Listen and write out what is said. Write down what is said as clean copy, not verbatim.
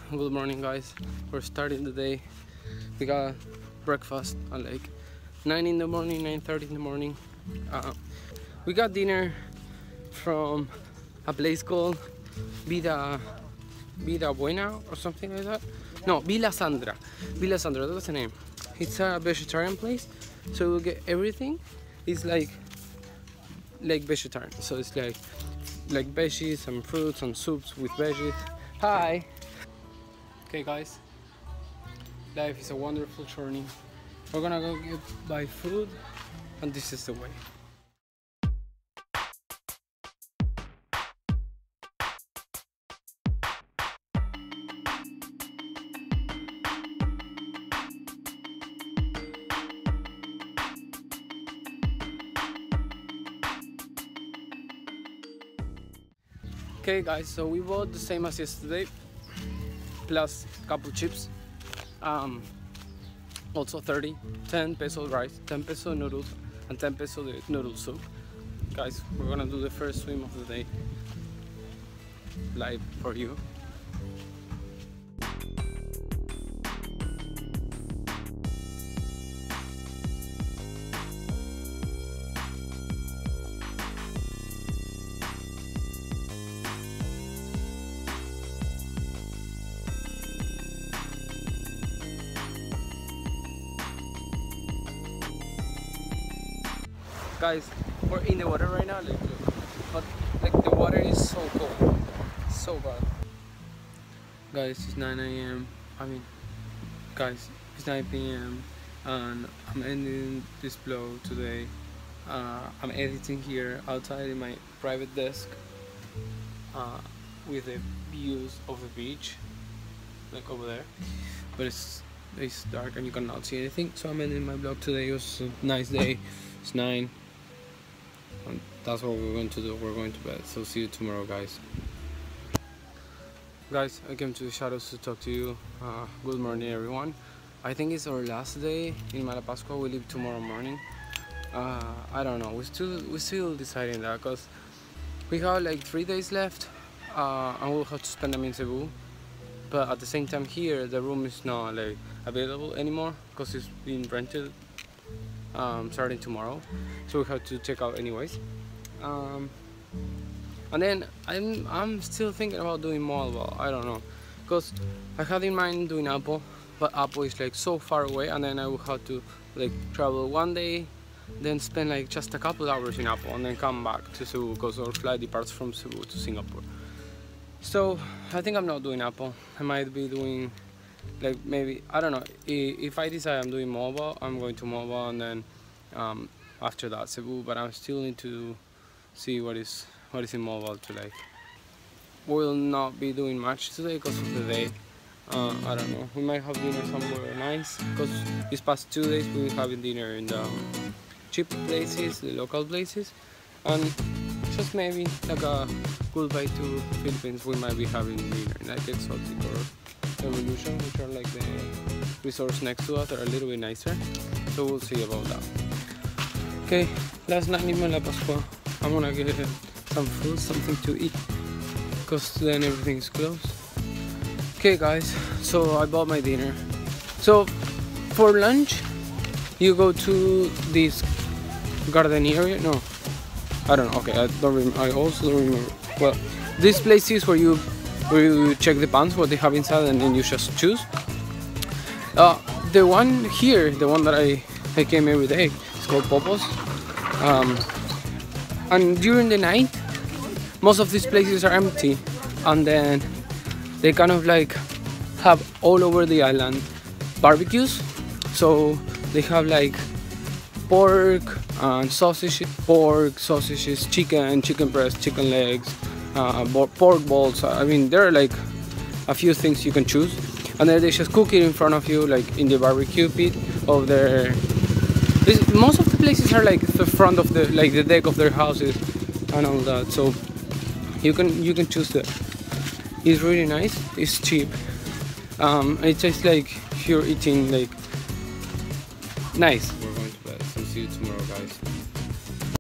Good morning, guys. We're starting the day. We got breakfast at like 9 in the morning, 9:30 in the morning. We got dinner from a place called Vida Buena or something like that. No, Villa Sandra. Villa Sandra, that's the name. It's a vegetarian place, so we'll get everything. It's like vegetarian, so it's like veggies, some fruits, some soups with veggies. Hi. Okay, guys. Life is a wonderful journey. We're gonna go buy food, and this is the way. Okay, guys, so we bought the same as yesterday, plus a couple chips. Also 10 peso rice, 10 peso noodles, and 10 peso the noodle soup. Guys, we're gonna do the first swim of the day live for you. Guys, we're in the water right now, look, but like the water is so cold, so bad. Guys, it's 9 a.m. Guys, it's 9 p.m. and I'm ending this vlog today. I'm editing here outside in my private desk with the views of the beach, like over there, but it's dark and you cannot see anything, so I'm ending my vlog today. It was a nice day. It's 9. And that's what we're going to do. We're going to bed, so see you tomorrow, guys. Guys, I came to the shadows to talk to you. Good morning, everyone. I think it's our last day in Malapascua. We leave tomorrow morning. I don't know, we're still deciding that, because we have like 3 days left, and we'll have to spend them in Cebu. But at the same time, here the room is not like available anymore because it's being rented starting tomorrow, so we have to check out anyways. And then I'm still thinking about doing Moalboal. I don't know, because I had in mind doing Apo, but Apo is like so far away, and then I will have to like travel one day, then spend like just a couple hours in Apo, and then come back to Cebu because our flight departs from Cebu to Singapore. So I think I'm not doing Apo. I might be doing like maybe, I don't know, if I decide I'm doing Moalboal, I'm going to Moalboal, and then after that Cebu, but I still need to see what is in Moalboal today. We'll not be doing much today because of the day. I don't know, we might have dinner somewhere nice, because these past 2 days we were having dinner in the cheap places, the local places, and just maybe like a goodbye to Philippines, we might be having dinner like Exotic or Evolution, which are like the resorts next to us, that are a little bit nicer, so we'll see about that. Okay, last night in Malapascua, I'm gonna get some food, something to eat, because then everything is closed. Okay guys, so I bought my dinner. So for lunch you go to this garden area, no, I don't know, okay, I also don't remember. Well, this place is where you check the pants, what they have inside, and then you just choose. The one here, the one that I came every day, it's called Popos. And during the night, most of these places are empty, and then they kind of like have all over the island barbecues. So they have like pork and sausages, chicken breast, chicken legs, pork balls. I mean, there are like a few things you can choose, and then they just cook it in front of you, like in the barbecue pit of their. Most of the places are like the front of the deck of their houses and all that, so you can choose that. It's really nice. It's cheap. It tastes like you're eating like nice. We're going to bed, so see you tomorrow.